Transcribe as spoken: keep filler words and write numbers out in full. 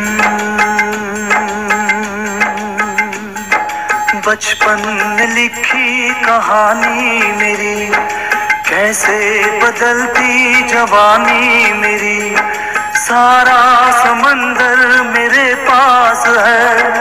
बचपन में लिखी कहानी मेरी, कैसे बदलती जवानी मेरी। सारा समंदर मेरे पास है,